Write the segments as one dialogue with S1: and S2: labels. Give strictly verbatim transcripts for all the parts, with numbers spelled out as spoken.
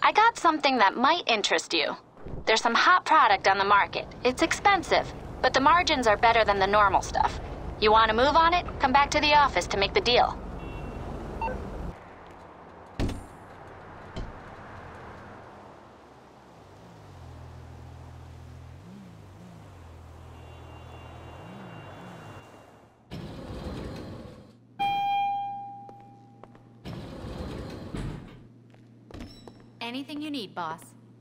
S1: I got something that might interest you. There's some hot product on the market. It's expensive, but the margins are better than the normal stuff. You want to move on it? Come back to the office to make the deal.
S2: Anything you need, boss.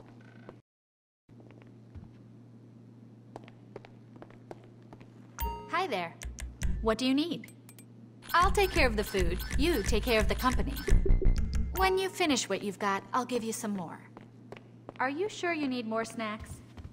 S2: Hi there. What do you need? I'll take care of the food. You take care of the company. When you finish what you've got, I'll give you some more. Are you sure you need more snacks?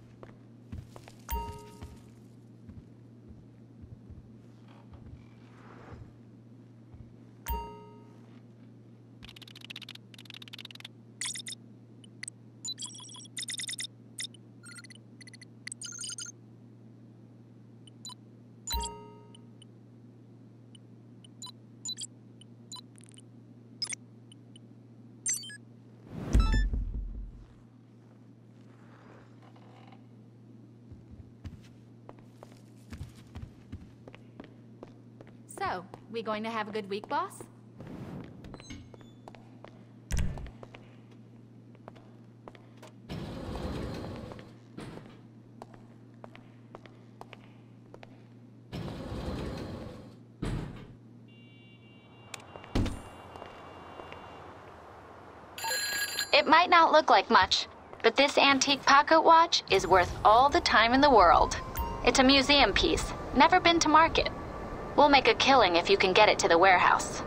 S2: So, we going to have a good week, boss?
S1: It might not look like much, but this antique pocket watch is worth all the time in the world. It's a museum piece, never been to market. We'll make a killing if you can get it to the warehouse.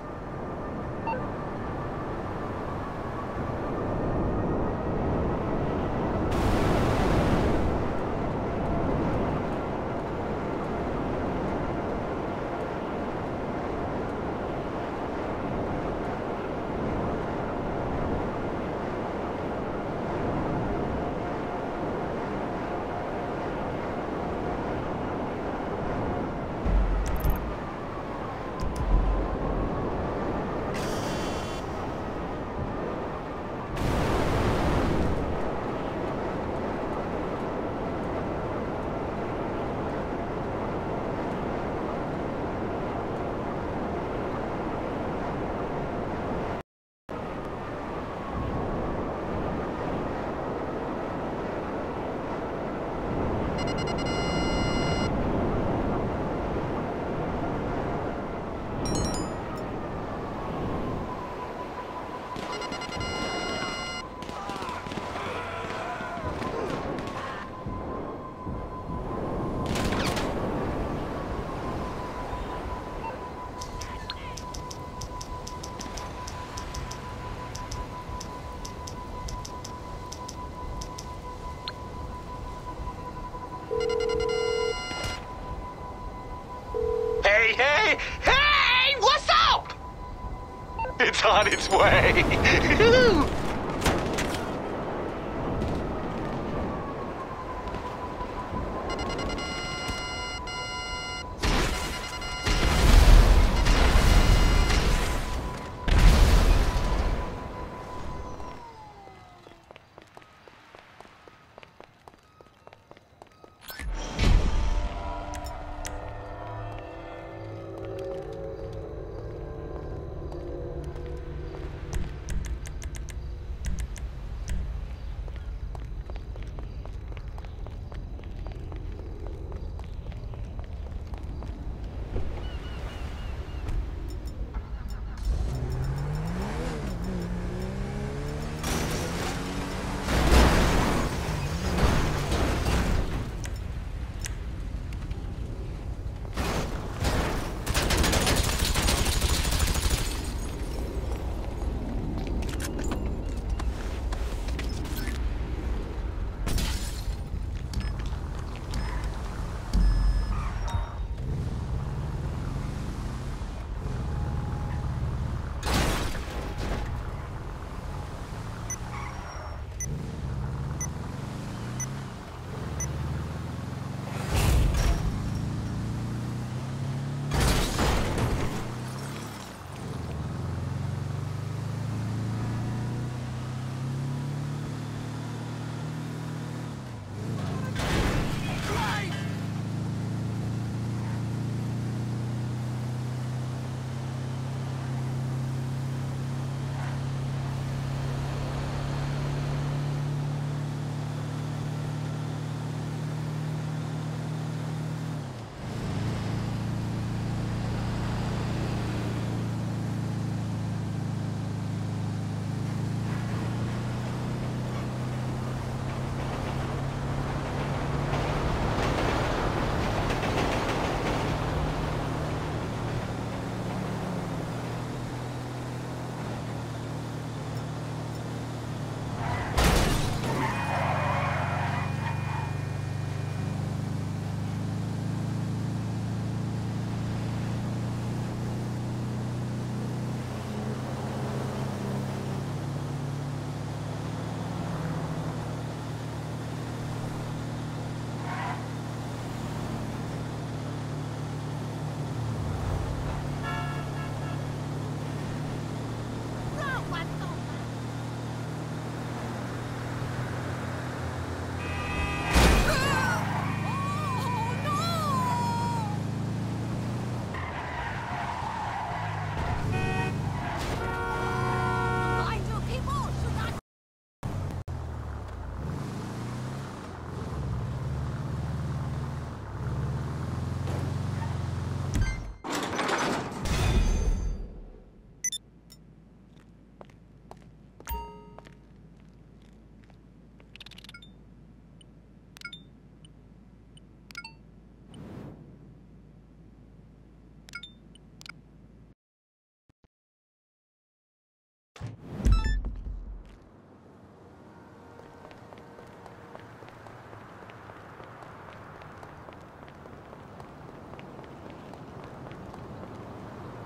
S3: Hey, hey, hey! What's up? It's on its way.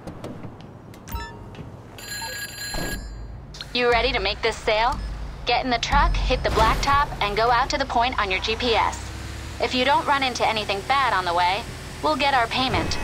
S1: You ready to make this sale? Get in the truck, hit the blacktop, and go out to the point on your G P S. If you don't run into anything bad on the way, we'll get our payment.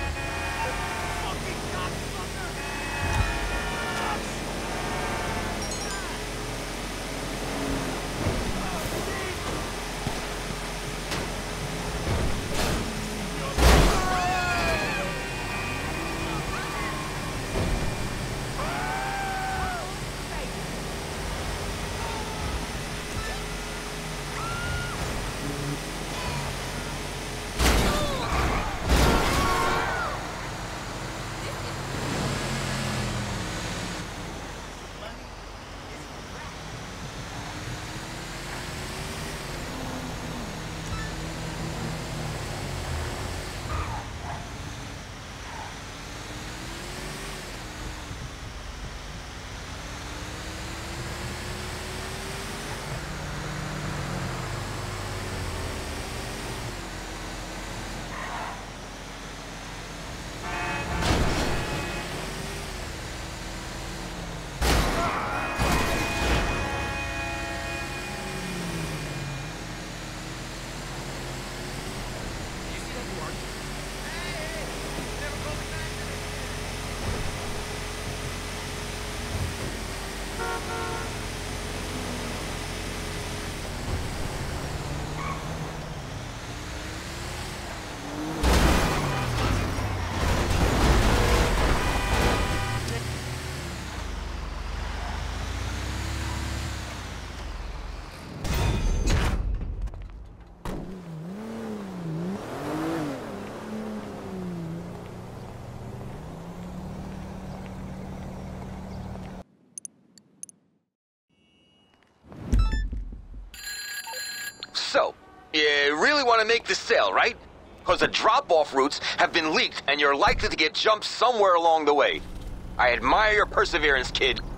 S3: So, you really want to make this sale, right? Because the drop-off routes have been leaked and you're likely to get jumped somewhere along the way. I admire your perseverance, kid,